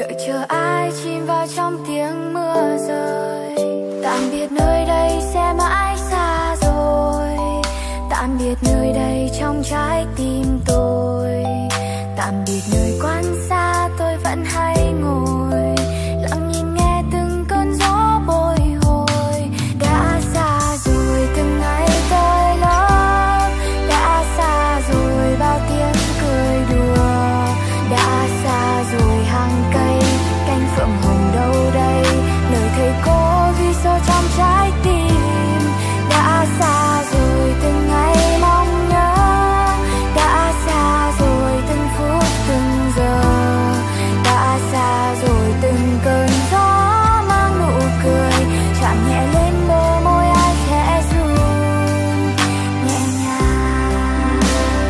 đợi chờ ai chìm vào trong tiếng mưa rơi. Tạm biệt nơi đây sẽ mãi xa rồi, tạm biệt nơi đây trong trái tim tôi, tạm biệt nơi quan xa tôi vẫn hay ngồi lặng nhìn nghe từng cơn gió bồi hồi. Đã xa rồi từng ngày tôi lớn, đã xa rồi bao tiếng cười đùa, đã xa rồi hàng cây cánh phượng hồng đâu đây, lời thầy cô ghi sâu trong trái tim. Đã xa rồi từng ngày mong nhớ, đã xa rồi từng phút từng giờ, đã xa rồi từng cơn gió mang nụ cười chạm nhẹ lên bờ môi ai khẽ run nhẹ nhàng.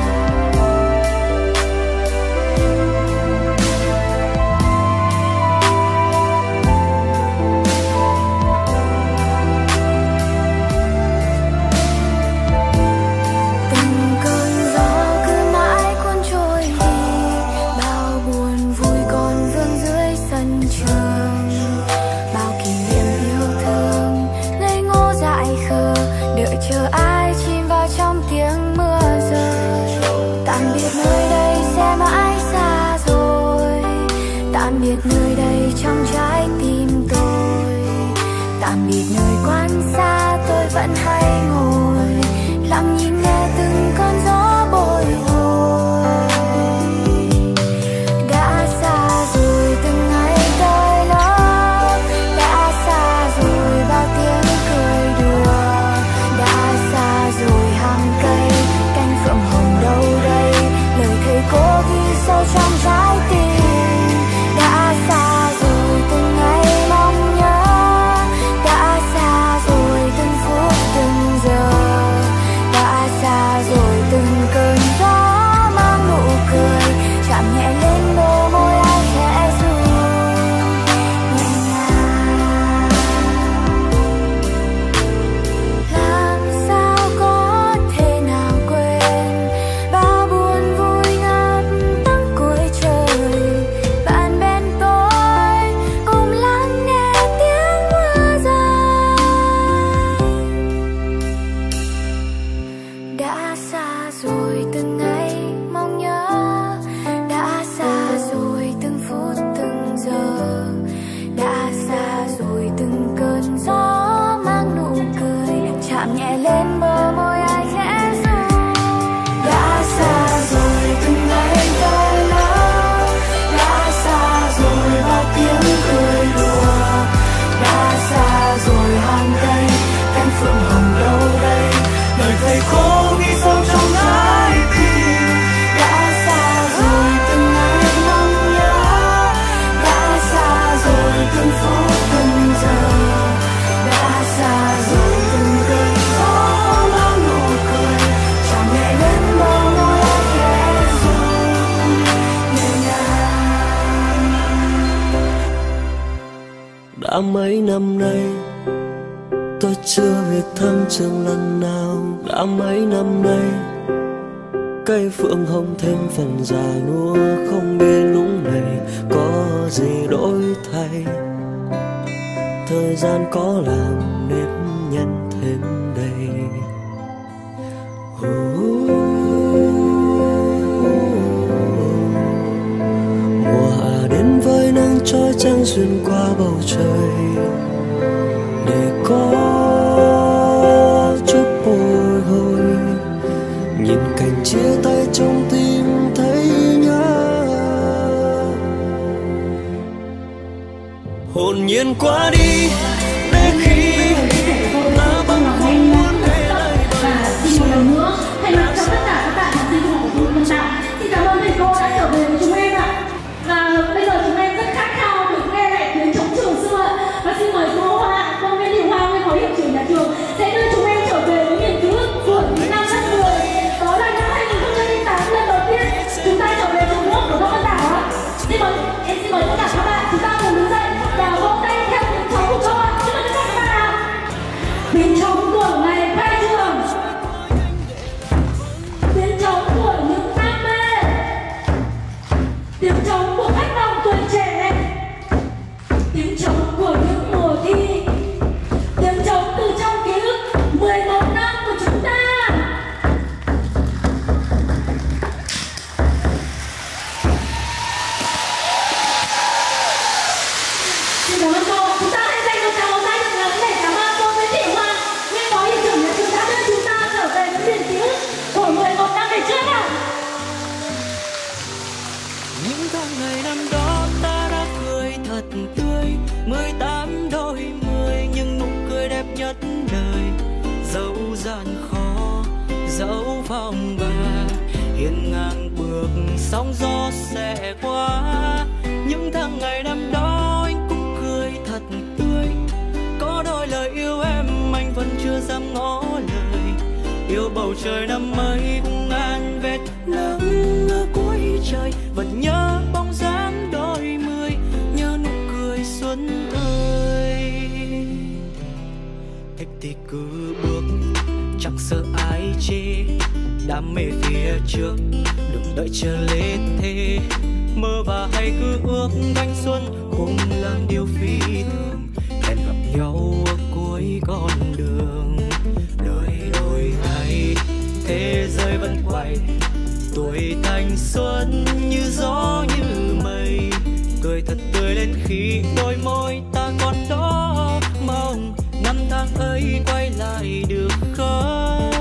Từng cơn gió cứ mãi cuốn trôi đi, bao buồn vui còn vương dưới sân trường, bao kỷ niệm yêu thương ngây ngô dại khờ, đợi chờ ai chìm vào trong tiếng mưa rơi. Tạm biệt nơi đây sẽ mãi xa rồi, tạm biệt nơi đây trong trái tim tôi, tạm biệt nơi quan xa tôi vẫn hay ngồi lặng nhìn nghe từng cơn gió bồi hồi. Đã xa rồi từng ngày tôi lớn, đã xa rồi bao tiếng cười đùa, đã xa rồi hàng cây cánh phượng hồng đâu đây, lời thầy cô ghi sâu trong trái tim. Đã xa rồi từng ngày mong nhớ, đã xa rồi từng phút từng giờ, đã xa rồi từng cơn gió mang nụ cười chạm nhẹ lên bờ môi ai khẽ run nhẹ nhàng. Làm sao có thể nào quên bao buồn vui ngập tầng cuối trời, bạn bên tôi cùng lắng nghe tiếng mưa rơi. Đã xa rồi từng ngày mong nhớ, đã xa rồi từng phút từng giờ, đã xa rồi từng cơn gió mang nụ cười chạm nhẹ lên bờ môi ai khẽ run. Đã xa rồi từng ngày tôi lớn, đã xa rồi bao tiếng cười đùa, đã xa rồi hàng cây cánh phượng hồng đâu đây, lời thầy cô ghi sâu trong trái tim. Đã xa rồi từng ngày mong nhớ, đã xa rồi từng phút từng giờ, đã xa rồi từng cơn gió mang nụ cười chạm nhẹ lên bờ môi ai khẽ run nhẹ nhàng. Đã mấy năm nay tôi chưa về thăm trường lần nào, đã mấy năm nay cây phượng hồng thêm phần già nua, không biết lúc này có gì đổi thay, thời gian có làm nếp nhăn thêm đầy. Mùa hạ đến với nắng trói trăng xuyên qua bầu trời, để có chút bồi hồi, nhìn cảnh chia tay trong tim thấy nhớ. Hồn nhiên qua đi để khi ta băng không muốn về lại. Và xin một lần nữa thay mặt cho tất cả các bạn học sinh trung học phổ thông Vân Tạo, xin cảm ơn thầy cô đã trở về với chúng em ạ. Và bây giờ chúng em rất khát khao được nghe lại tiếng trống trường xưa ạ. Và xin mời cô Hoa, cô Nguyễn Thị Hoa, nguyên phó hiệu trưởng nhà trường sẽ đưa chúng em trở về với miền ký ức của những năm lớp 10. Đó là năm 2008 lần đầu tiên chúng ta trở về trường lớp của Vân Tạo ạ. Em xin mời tất cả các bạn chúng ta cùng đứng dậy và vỗ tay theo tiếng trống của cô ạ. Chúc mừng tất cả các bạn ạ. Tiếng trống của ngày khai trường. Tiếng dẫu phong ba hiên ngang bước sóng gió sẽ qua. Những tháng ngày năm đó anh cũng cười thật tươi, có đôi lời yêu em anh vẫn chưa dám ngỏ lời. Yêu bầu trời năm ấy cũng ngàn vệt nắng ở cuối trời, vẫn nhớ bóng dáng đôi mươi, nhớ nụ cười xuân ơi. Thích thì cứ bước chẳng sợ ai chê, đam mê phía trước đừng đợi chờ lên thế. Mơ và hay cứ ước thanh xuân cũng là điều phi thường, hẹn gặp nhau ở cuối con đường. Đời đổi thay thế giới vẫn quay, tuổi thanh xuân như gió như mây, cười thật tươi lên khi đôi môi ta còn đó. Mong năm tháng ấy quay lại được không?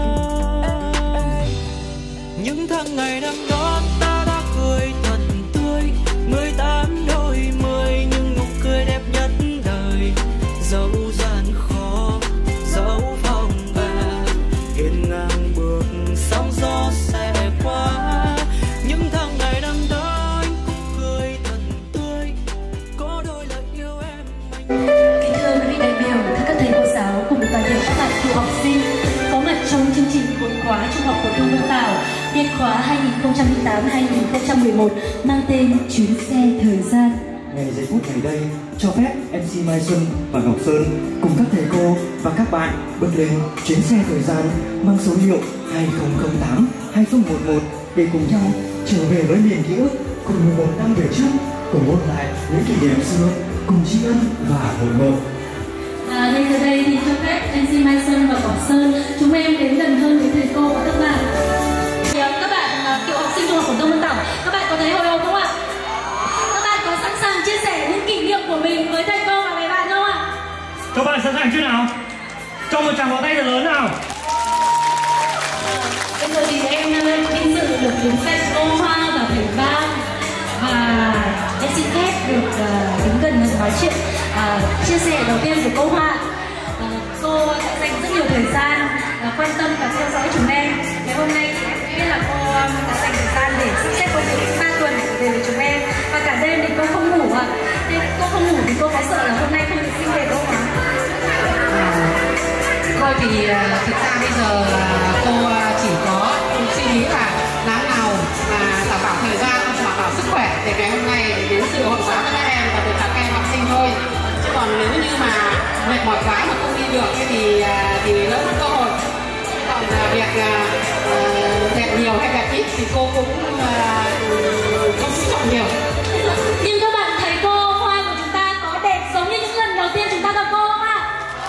Những tháng ngày năm đó ta đã cười thật tươi, 18 đôi mươi nhưng nụ cười đẹp nhất đời. Dẫu gian khó dẫu phong ba hiên ngang bước sóng gió sẽ qua. Những tháng ngày năm đó anh cũng cười thật tươi, có đôi lời yêu em anh. Kính thưa quý vị đại biểu, thưa các thầy cô giáo cùng toàn thể các bạn cựu học sinh có mặt trong chương trình hội khóa Trung học phổ thông Vân Tảo niên khóa 2008-2011 mang tên Chuyến xe thời gian. Ngay giây phút này đây, cho phép MC Mai Xuân và Ngọc Sơn cùng các thầy cô và các bạn bước lên chuyến xe thời gian mang số hiệu 2008-2011 để cùng nhau trở về với miền ký ức, cùng 11 năm về trước, cùng ôn lại những kỷ niệm xưa, cùng tri ân và hội ngộ. Ngay giờ đây thì cho phép MC Mai Xuân và Ngọc Sơn chúng em đến gần hơn với thầy cô và các bạn. Các bạn cựu học sinh Trung học phổ thông Vân Tảo, các bạn có thấy hồi hộp không ạ? Các bạn có sẵn sàng chia sẻ những kỷ niệm của mình với thầy cô và với bạn không ạ? Các bạn sẵn sàng chưa nào? Cho một tràng pháo tay thật lớn nào. Bây giờ thì em vinh dự được đứng cạnh cô Hoa và thầy Vang, và em xin phép được đứng gần nói chuyện, chia sẻ đầu tiên của cô Hoa. Cô đã dành rất nhiều thời gian quan tâm và theo dõi chúng em. Ngày hôm nay thì em biết là cô đã dành thời gian để sắp xếp công việc 3 tuần để về với chúng em, và cả đêm thì cô không ngủ ạ. Nên cô không ngủ thì cô có sợ là hôm nay không được sinh về không ạ? Thôi thì thực ra bây giờ cô chỉ có suy nghĩ là làm nào mà đảm bảo thời gian, đảm bảo sức khỏe để ngày hôm nay đến sự hội khóa với các em và được các em học sinh thôi. Chứ còn nếu như mà mệt mỏi quá mà không đi được thì lỡ mất cơ hội. Còn việc đẹp nhiều hay đẹp ít thì cô cũng không chú trọng nhiều. Nhưng các bạn thấy cô Hoa của chúng ta có đẹp giống như những lần đầu tiên chúng ta gặp cô không ạ?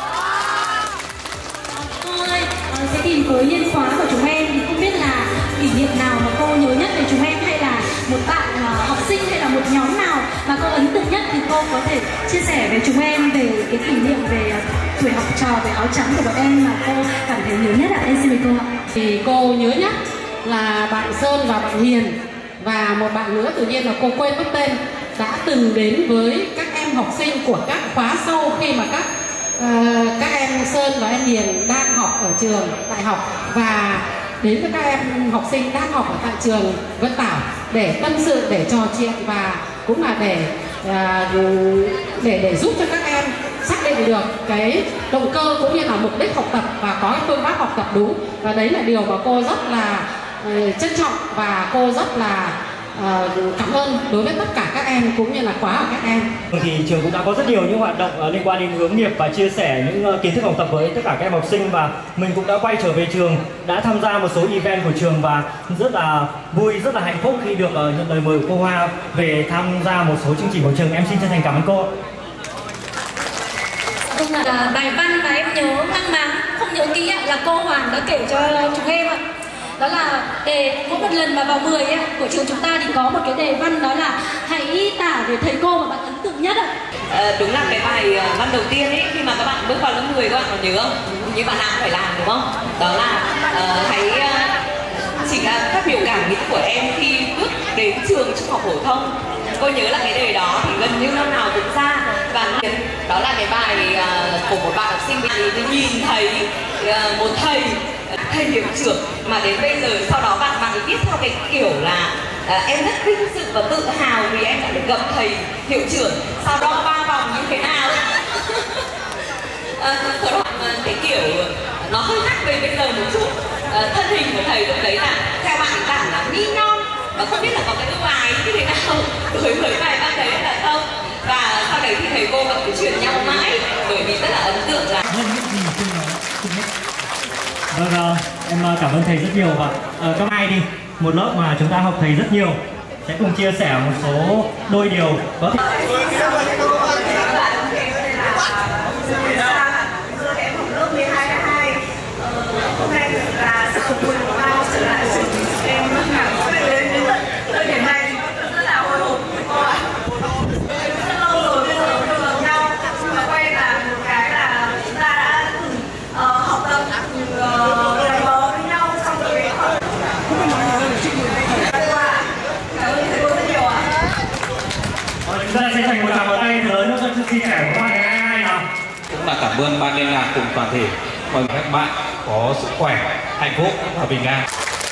Cô ơi, thế thì với niên khóa của chúng em thì không biết là kỷ niệm nào mà cô nhớ nhất về chúng em, hay là một bạn học sinh hay là một nhóm nào mà cô ấn tượng nhất, thì cô có thể chia sẻ với chúng em về cái kỷ niệm về tuổi học trò, về áo trắng của bọn em mà cô cảm thấy nhớ nhất ạ? Em xin mời cô ạ. Thì cô nhớ nhất là bạn Sơn và bạn Hiền, và một bạn nữa tự nhiên là cô quên mất tên, đã từng đến với các em học sinh của các khóa sau khi mà các em Sơn và em Hiền đang học ở trường đại học, và đến với các em học sinh đang học ở tại trường Vân Tảo để tâm sự, để trò chuyện, và cũng là để giúp cho các em xác định được cái động cơ cũng như là mục đích học tập và có cái phương pháp học tập đúng. Và đấy là điều mà cô rất là trân trọng, và cô rất là cảm ơn đối với tất cả các em cũng như là khóa của các em. Thì trường cũng đã có rất nhiều những hoạt động liên quan đến hướng nghiệp và chia sẻ những kiến thức học tập với tất cả các em học sinh, và mình cũng đã quay trở về trường, đã tham gia một số event của trường và rất là vui, rất là hạnh phúc khi được nhận lời mời của cô Hoa về tham gia một số chương trình của trường. Em xin chân thành cảm ơn cô. Bài văn mà em nhớ mang máng, không nhớ kỹ là cô Hoàng đã kể cho chúng em ạ. Đó là đề mỗi một lần mà vào 10 của trường chúng ta thì có một cái đề văn, đó là hãy tả về thầy cô mà bạn ấn tượng nhất ạ. Đúng là cái bài văn đầu tiên ấy, khi mà các bạn bước vào lớp 10 các bạn còn nhớ không? Như bạn nào cũng phải làm đúng không? Đó là hãy chỉ là phát biểu cảm nghĩ của em khi bước đến trường trung học phổ thông. Cô nhớ là cái đề đó thì gần như năm nào cũng ra, và đó là cái bài của một bạn học sinh thì nhìn thấy một thầy thầy hiệu trưởng mà đến bây giờ sau đó bạn ấy viết theo cái kiểu là em rất vinh dự và tự hào vì em đã được gặp thầy hiệu trưởng sau đó 3 vòng như thế nào. Cái kiểu nó hơi khác về bây giờ một chút. Thân hình của thầy lúc đấy là theo bạn ấy bảo là mi nhon và không biết là có cái ưu ái như thế nào đối với vài bạn đấy là không. Và sau đấy thì thầy cô vẫn cứ chuyển nhau mãi bởi vì rất là ấn tượng là Vâng, em cảm ơn thầy rất nhiều và các ai đi một lớp mà chúng ta học thầy rất nhiều sẽ cùng chia sẻ một số đôi điều có thể. Hôm nay là sự buồn của bao trở lại sự em rất là đến thời điểm này rất là hồi hộp cô ạ. Rất lâu rồi bây giờ chưa gặp nhau nhưng mà quay là một cái là chúng ta đã học tập gắn bó với nhau trong cái cảm ơn thầy cô rất nhiều ạ. Chúng ta sẽ dành một tràng vào tay lớn nữa cho sự chia sẻ của bạn ngày 22 nào. Cũng là cảm ơn ban liên lạc cùng toàn thể mong các bạn có sức khỏe, hạnh phúc và bình an.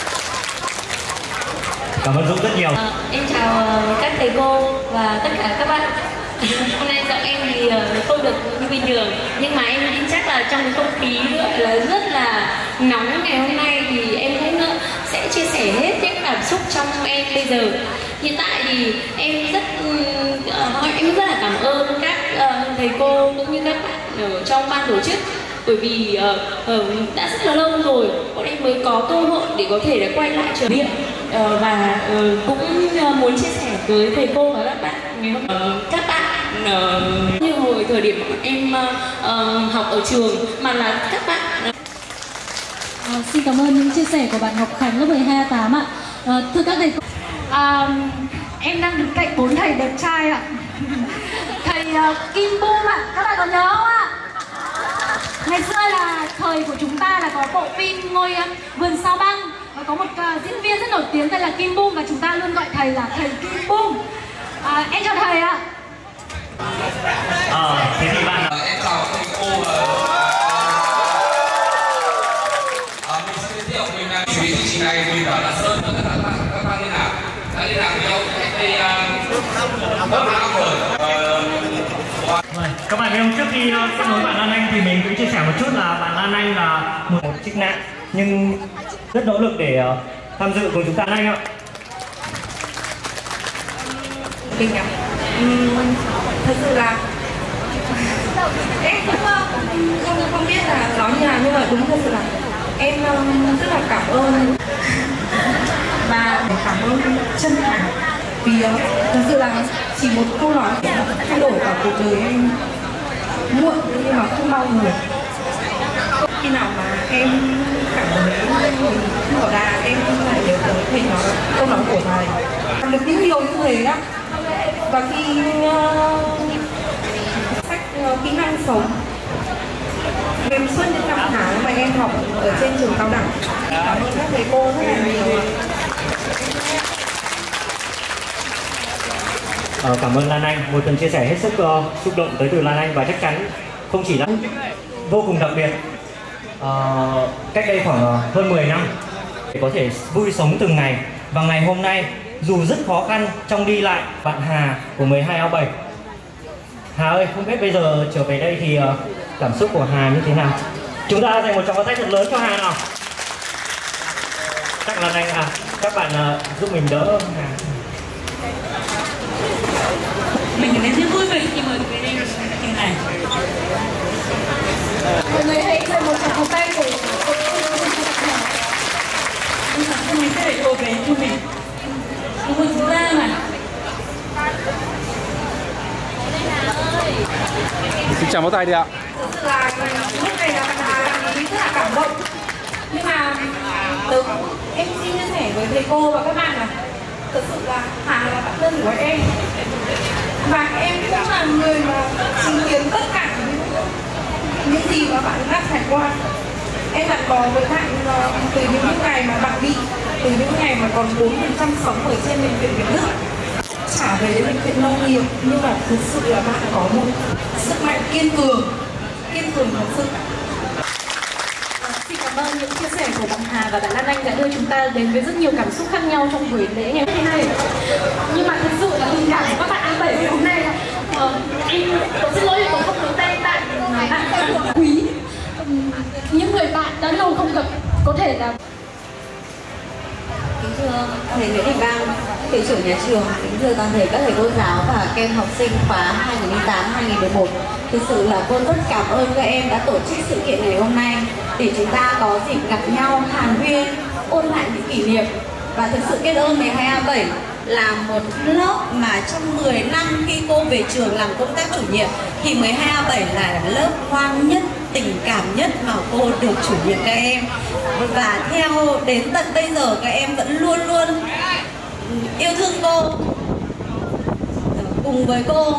Cảm ơn Dũng rất nhiều. Em chào các thầy cô và tất cả các bạn. Hôm nay giọng em thì không được như bình thường, nhưng mà em tin chắc là trong cái không khí là rất là nóng ngày hôm nay thì em cũng sẽ chia sẻ hết những cảm xúc trong em bây giờ. Hiện tại thì em rất là cảm ơn các thầy cô cũng như các bạn ở trong ban tổ chức. Bởi vì đã rất là lâu rồi bọn em mới có cơ hội để có thể là quay lại trường viện và cũng muốn chia sẻ với thầy cô và các bạn ngày hôm nay. Các bạn như hồi thời điểm bọn em học ở trường mà là các bạn. Xin cảm ơn những chia sẻ của bạn Ngọc Khánh lớp 12A8 ạ. Thưa các thầy cô, em đang đứng cạnh 4 thầy đẹp trai ạ. Thầy Kim Boom ạ, các bạn còn nhớ không ạ? Ngày xưa là thời của chúng ta là có bộ phim Ngôi Vườn Sao Băng và có một diễn viên rất nổi tiếng tên là Kim Boom và chúng ta luôn gọi thầy là thầy Kim Boom. Em chào thầy ạ. Thế thì bạn Em chào thầy cô. Mình xin giới thiệu mình đang chủ trì chương trình này, mình bảo là Sơn và các bạn liên lạc đã liên lạc với nhau cách đây 4 năm rồi. Các bạn biết không, trước khi kết nối bạn Lan Anh thì mình cũng chia sẻ một chút là bạn Lan Anh là một trích nạn nhưng rất nỗ lực để tham dự cùng chúng ta. Lan Anh ạ. Mình thật sự là em cũng không biết là nói như nào nhưng mà đúng thật sự là em rất là cảm ơn và cảm ơn chân thành vì thật sự là chỉ một câu nói thay đổi cả cuộc đời em muộn nhưng mà không bao giờ. Khi nào mà em cảm thấy mình ở đà em lại nhớ tới thầy nói câu nói của thầy làm được những điều như thế đó. Và khi sách kỹ năng sống về suốt những năm tháng mà em học ở trên trường cao đẳng, cảm ơn các thầy cô rất là nhiều. Cảm ơn Lan Anh, một phần chia sẻ hết sức xúc động tới từ Lan Anh và chắc chắn không chỉ là vô cùng đặc biệt. Cách đây khoảng hơn 10 năm để có thể vui sống từng ngày và ngày hôm nay dù rất khó khăn trong đi lại. Bạn Hà của 12A7. Hà ơi, không biết bây giờ trở về đây thì cảm xúc của Hà như thế nào? Chúng ta dành một tràng pháo tay thật lớn cho Hà nào. Chắc là anh các bạn giúp mình đỡ Hà. Mình cảm thấy rất vui vẻ khi mời về đây như này. Mọi người hãy dành một tràng pháo tay để mình sẽ để cô về cho mình. Vui chúng ta mà. Xin chào pháo tay đi ạ. Thực sự là lúc này là mình rất là cảm động. Nhưng mà em xin chia sẻ với thầy cô và các bạn là thực sự là Hà là bạn thân của em và em cũng là người mà chứng kiến tất cả những gì mà bạn đã trải qua. Em gắn bó với bạn từ những ngày mà bạn bị, từ những ngày mà còn 4% sống ở trên bệnh viện Việt Đức trả về đến bệnh viện nông nghiệp, nhưng mà thực sự là bạn có một sức mạnh kiên cường thật sự. Xin cảm ơn những chia sẻ của bạn Hà và bạn Lan Anh đã đưa chúng ta đến với rất nhiều cảm xúc khác nhau trong buổi lễ ngày hôm nay. Nhưng mà thực sự là tình cảm của các bạn A7 ngày hôm nay em xin lỗi vì tôi không được tay bạn quý. Những người bạn đã lâu không gặp có thể là kính thưa thầy Nguyễn Đình Bang, hiệu trưởng nhà trường, kính thưa toàn thể các thầy cô giáo và các em học sinh khóa 2008-2011. Thực sự là cô rất cảm ơn các em đã tổ chức sự kiện ngày hôm nay để chúng ta có dịp gặp nhau, hàn huyên, ôn lại những kỷ niệm. Và thực sự biết ơn 12A7 là một lớp mà trong 10 năm khi cô về trường làm công tác chủ nhiệm thì 12A7 là lớp ngoan nhất, tình cảm nhất mà cô được chủ nhiệm các em. Và theo đến tận bây giờ các em vẫn luôn luôn yêu thương cô, cùng với cô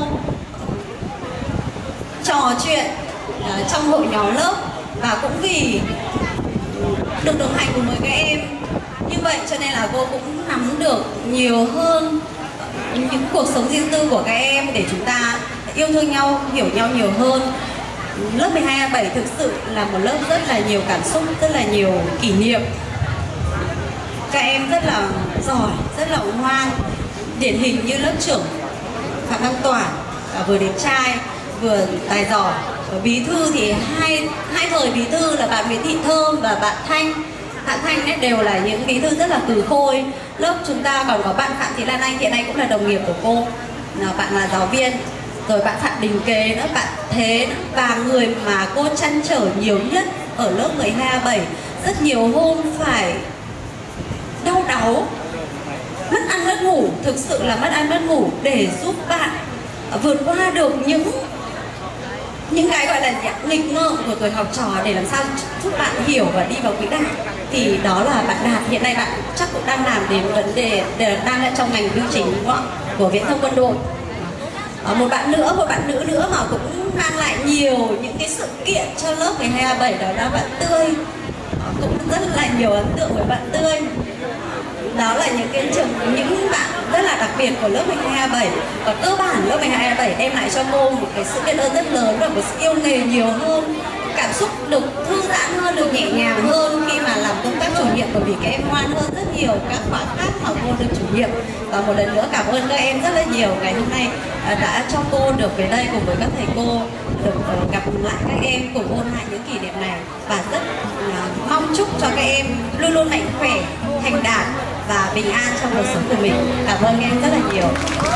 trò chuyện trong hội nhóm lớp, và cũng vì được đồng hành cùng với các em như vậy cho nên là cô cũng nắm được nhiều hơn những cuộc sống riêng tư của các em để chúng ta yêu thương nhau, hiểu nhau nhiều hơn. Lớp 12A7 thực sự là một lớp rất là nhiều cảm xúc, rất là nhiều kỷ niệm. Các em rất là giỏi, rất là ngoan, điển hình như lớp trưởng Phạm Văn Toản, vừa đẹp trai, vừa tài giỏi. Bí thư thì hai thời bí thư là bạn Nguyễn Thị Thơm và bạn Thanh. Bạn Thanh ấy đều là những bí thư rất là cừ khôi. Lớp chúng ta còn có bạn Phạm Thị Lan Anh, hiện nay cũng là đồng nghiệp của cô, bạn là giáo viên. Rồi bạn Phạm Đình Kế nữa, bạn Thế nữa. Và người mà cô trăn trở nhiều nhất ở lớp 12A7, rất nhiều hôm phải đau đáu, mất ăn mất ngủ, thực sự là mất ăn mất ngủ để giúp bạn vượt qua được những cái gọi là nghịch ngợm của tuổi học trò, để làm sao giúp bạn hiểu và đi vào quỹ đạo. Thì đó là bạn Đạt, hiện nay bạn chắc cũng đang làm đến vấn đề đang ở trong ngành bưu chính của Viễn thông Quân đội. Một bạn nữ nữa mà cũng mang lại nhiều những cái sự kiện cho lớp 12A7, đó là bạn Tươi. Cũng rất là nhiều ấn tượng với bạn Tươi. Đó là những bạn rất là đặc biệt của lớp 12A7. Và cơ bản lớp 12A7 đem lại cho cô một cái sự biết ơn rất lớn và một sự yêu nghề nhiều hơn, cảm xúc được thư giãn hơn, được nhẹ nhàng hơn khi mà làm công tác chủ nhiệm, bởi vì các em ngoan hơn rất nhiều các khóa khác mà cô được chủ nhiệm. Và một lần nữa cảm ơn các em rất là nhiều ngày hôm nay đã cho cô được về đây cùng với các thầy cô, được gặp lại các em, cùng ôn lại những kỷ niệm này, và rất mong chúc cho các em luôn luôn mạnh khỏe, thành đạt và bình an trong cuộc sống của mình. Cảm ơn các em rất là nhiều.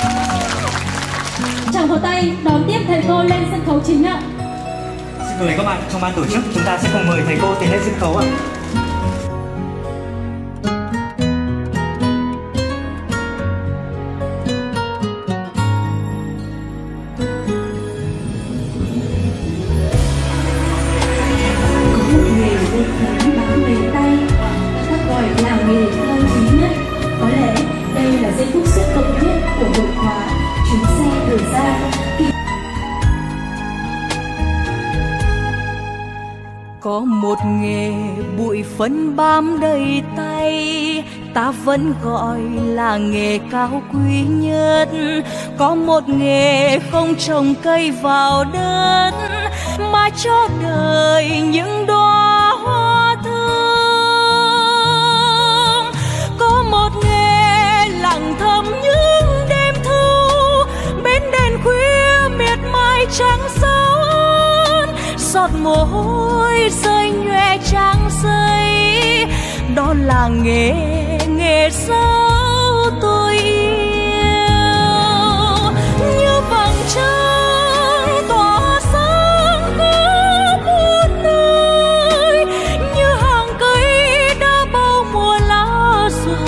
Chào pháo tay đón tiếp thầy cô lên sân khấu chính ạ. Xin mời các bạn trong ban tổ chức, chúng ta sẽ cùng mời thầy cô tiến lên sân khấu ạ. Có một nghề bụi phấn bám đầy tay, ta vẫn gọi là nghề cao quý nhất. Có một nghề không trồng cây vào đất, mà cho đời những đóa hoa thơm. Có một nghề lặng thầm những đêm thu, bên đèn khuya miệt mài trắng son, giọt mồ hôi rơi nhòe trang giấy. Đó là nghề dấu tôi yêu. Như vầng trăng tỏa sáng khắp muôn nơi, như hàng cây đã bao mùa lá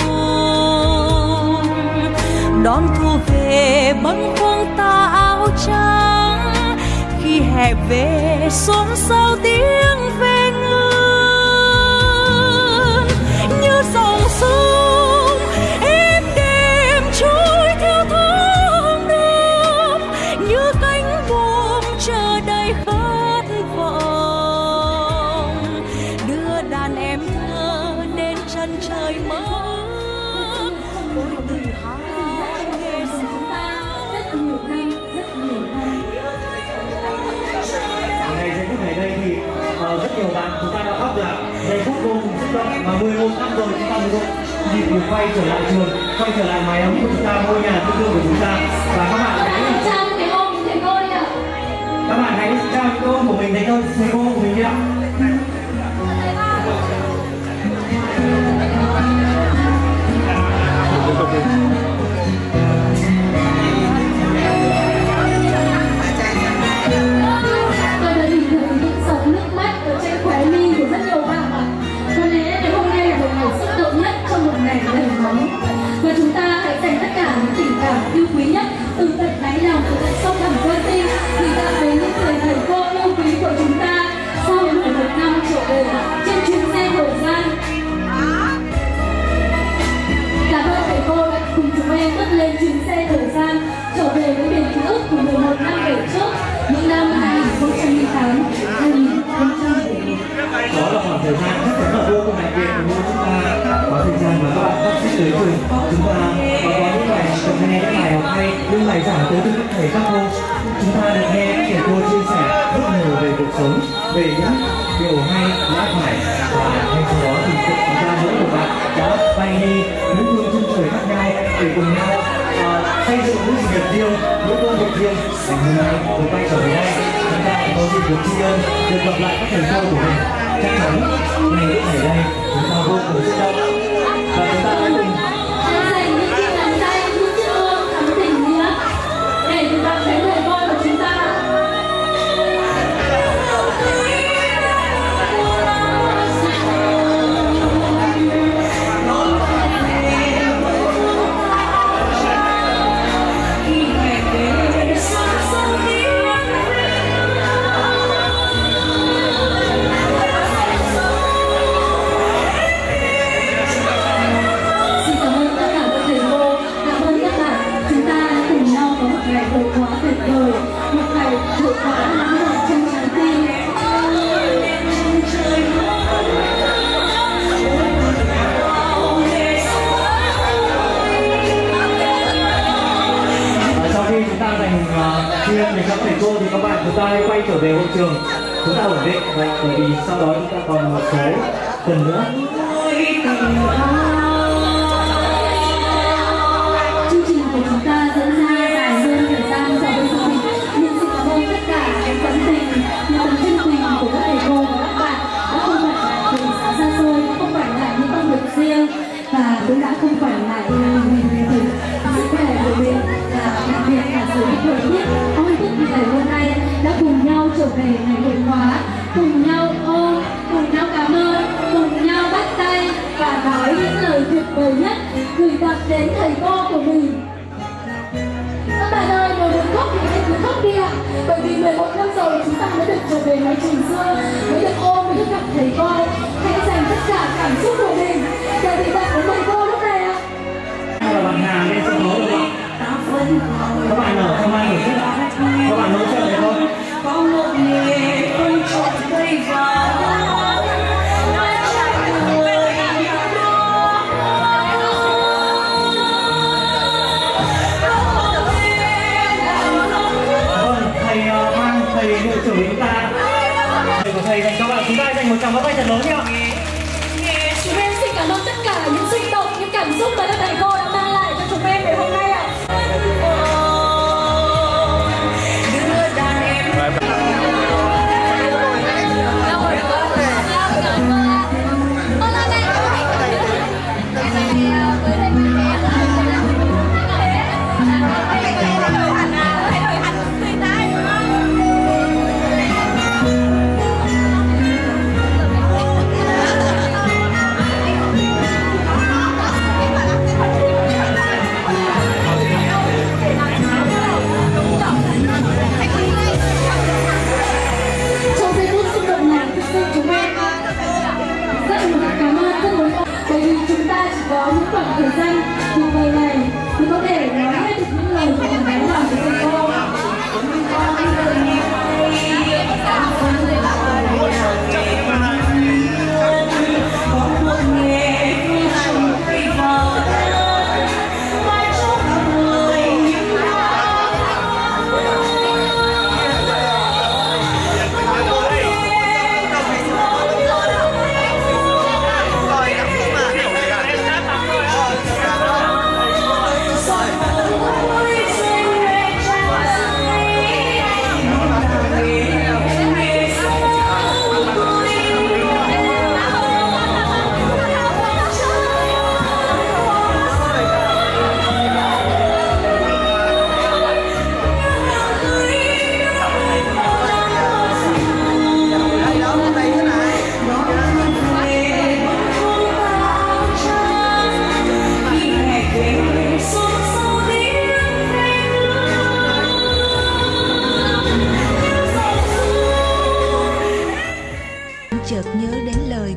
rụng. Đón thu về bâng khuâng tà áo trắng, khi hè về xôn xao tiếng về ngân. Như dòng sông êm đềm trôi theo tháng năm, như cánh buồm chờ đầy khát vọng, đưa đàn em thơ đến chân trời mơ ước. Ôi tự hào nghề sống ta rất nhiều năm, rất nhiều năm. Ngày giây phút này đây thì rất nhiều bạn chúng ta đã khóc rồi ạ. Giây phút vô cùng xúc động và 11 năm rồi chúng ta mới có dịp được quay trở lại trường, quay trở lại mái ấm của chúng ta, ngôi nhà thân thương của chúng ta. Và các bạn hãy trao cái ôm thầy cô đi ạ. Các bạn hãy trao cái ôm của mình thầy cô của mình đi ạ. Tôi đã nhìn thấy những giọt nước mắt ở trên khóe mi của rất nhiều bạn ạ. Có lẽ ngày hôm nay là một ngày xúc động nhất trong một ngày đầy nóng. Và chúng ta hãy dành tất cả những tình cảm yêu quý nhất từ tận đáy lòng, từ tận sâu thẳm con tim gửi tặng đến những người thầy cô yêu quý của chúng ta sau 11 năm trở về trên chuyến xe thời gian. Cảm ơn thầy cô đã cùng chúng em bước lên chuyến xe thời gian trở về với miền ký ức của 11 năm về trước, những năm 2008, 2011. Đó là khoảng thời gian rất là vô cùng đặc biệt của chúng ta, có thời gian mà các bạn bác sĩ tới trường chúng ta có những bài được nghe những bài học hay, những bài giảng tới từ các thầy các cô. Chúng ta được nghe các thầy cô chia sẻ rất nhiều về cuộc sống, về những điều hay, lẽ phải, và ngay sau đó thì chúng ta mỗi một bạn đã bay đi những phương chân trời khác nhau để cùng nhau xây dựng những sự nghiệp riêng, những công việc riêng. Và hôm nay được quay trở về đây, chúng ta có dịp được tri ân, được gặp lại các thầy cô của mình. Chắc chắn ngày lúc này đây chúng ta vô cùng xúc động và chúng ta hãy cùng dành những chiếc nắm tay, những chiếc ôm thắm tình nghĩa để chúng ta thấy thầy cô của chúng ta. để các thầy cô thì các bạn chúng ta hãy quay trở về hội trường, chúng ta ổn định và bởi vì sau đó chúng ta còn một số tuần nữa. Chương trình của chúng ta diễn ra dài hơn thời gian so với chương trình, nhưng xin cảm ơn tất cả những tấm tình, những tấm chân tình của các thầy cô và các bạn đã không phải là từ xa xôi, không phải là những công việc riêng và cũng đã không phải là mình từ sức khỏe của mình, và đặc biệt là sự thời tiết oi bức như ngày hôm nay đã cùng nhau trở về ngày hội khóa, cùng nhau ôm, cùng nhau cảm ơn, cùng nhau bắt tay và nói những lời tuyệt vời nhất gửi tặng đến thầy cô của mình. Các bạn ơi, nếu muốn khóc thì hãy cứ khóc đi ạ. Bởi vì 11 năm rồi chúng ta mới được trở về mái trường xưa, mới được ôm, mới được gặp thầy cô. Hãy dành tất cả cảm xúc của mình để bị tặng đến thầy cô lúc này ạ. Là bạn Hà lên sân khấu được không? Các bạn ở không ai nổi chút ạ? Các bạn nổi chuyện này thôi. Có một nghề ôm trọn cây vàng. Thầy hiệu trưởng chúng ta, thầy của thầy dành cho bạn, chúng ta dành một tràng pháo tay thật lớn nhá. Chúng em xin cảm ơn tất cả những xúc động, những cảm xúc mà các thầy cô đã mang lại cho chúng em ngày hôm nay ạ.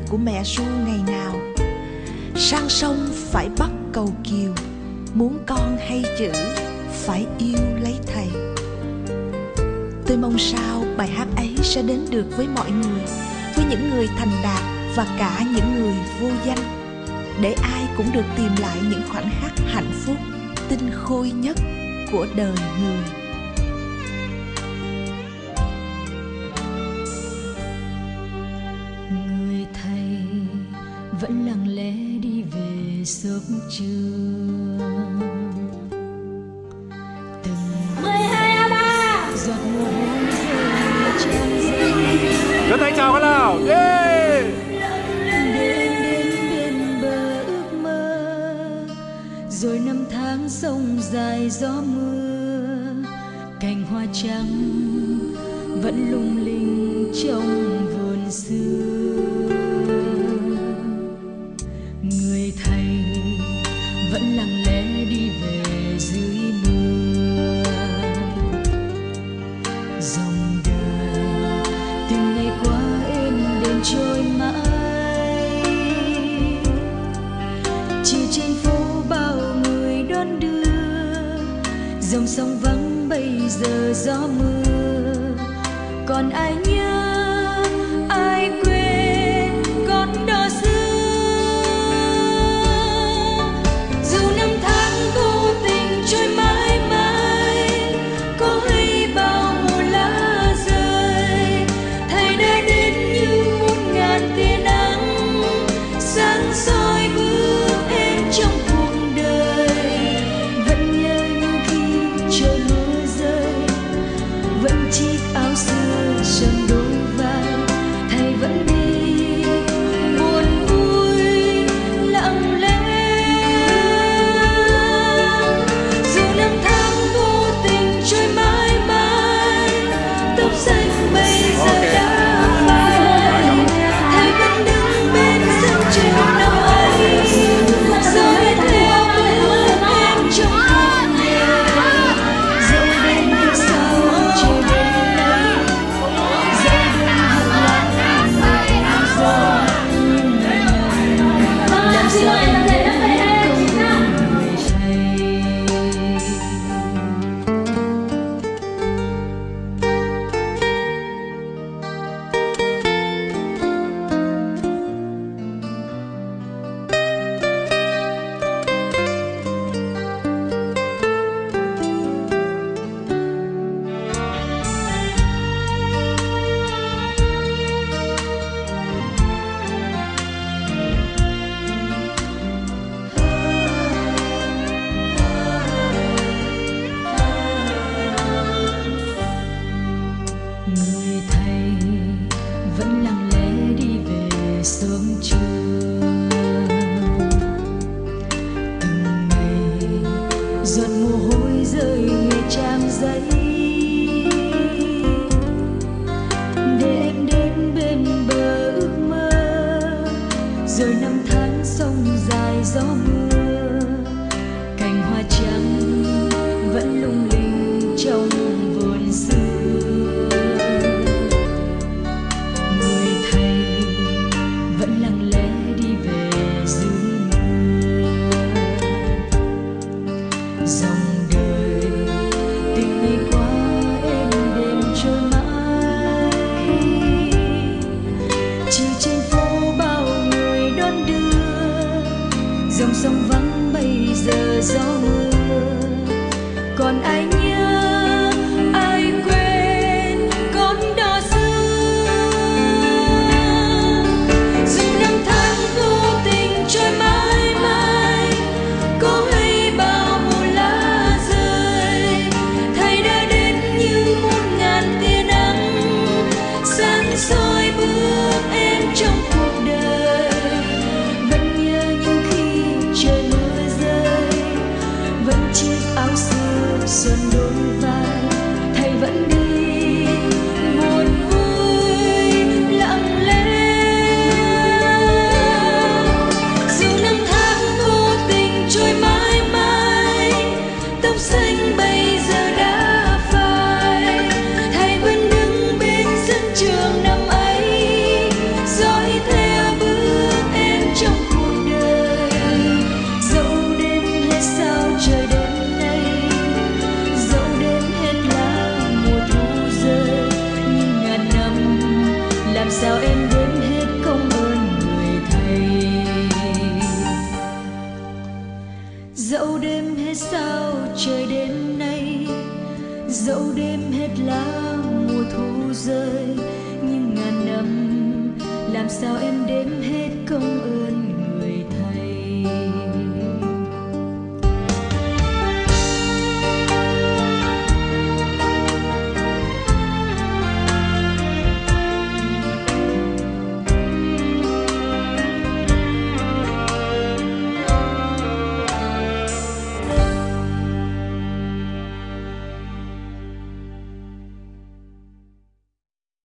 của mẹ ru ngày nào. Sang sông phải bắt cầu kiều, muốn con hay chữ phải yêu lấy thầy. Tôi mong sao bài hát ấy sẽ đến được với mọi người, với những người thành đạt và cả những người vô danh, để ai cũng được tìm lại những khoảnh khắc hạnh phúc tinh khôi nhất của đời người. Người thầy vẫn lặng lẽ đi về sớm trưa, từng 12A3 giọt mồ hôi rơi trên giấy. Giơ tay chào các nào. Yeah. Đến bên bờ ước mơ, rồi năm tháng sông dài gió mưa, cành hoa trắng vẫn lung linh trong vườn xưa. Người thầy vẫn lặng lẽ đi về dưới mưa, dòng đời từng ngày qua êm đềm trôi mãi. Chiều trên phố bao người đón đưa, dòng sông vắng bây giờ gió mưa. Còn ai nhớ, ai quên con đò xưa. Dù năm tháng vô tình trôi mãi mãi, có hay bao mùa lá rơi, thầy đã đến như muôn ngàn tia nắng, sáng soi bước em trong cuộc đời. Vẫn nhớ những khi trời mưa rơi, vẫn chiếc áo xưa sờn đôi vai, thầy vẫn đi buồn vui lặng lẽ. Dù năm tháng vô tình trôi mãi mãi, tóc xanh bây giờ đã phai, thầy vẫn đứng bên sân trường năm ấy, dõi theo bước em trong cuộc đời. Dẫu đến phía sau trời đêm nay, dẫu đến hạt lạc người em rơi, làm sao em để nó về đây người thầy. Người thầy vẫn lặng lẽ đi về sớm trưa, từng ngày giọt mồ hôi rơi nhẹ trang giấy, để em đến bên bờ ước mơ, rồi năm tháng sông dài gió mưa, cành hoa trắng vẫn lung linh trong vườn xưa. Người thầy vẫn lặng lẽ đi về dưới mưa, dòng đời từng ngày qua êm đềm trôi mãi. Chiều trên phố bao người đón đưa, dòng sông vắng bây giờ gió mưa. Còn ai nhớ, ai quên con đò xưa. Dù năm tháng vô tình trôi mãi mãi, có hay bao mùa lá rơi, thầy đã đến như muôn ngàn tia nắng, sáng soi bước em trong cuộc đời. Vẫn nhớ những khi trời mưa rơi, rơi, nhưng ngàn năm làm sao em đếm hết công ơn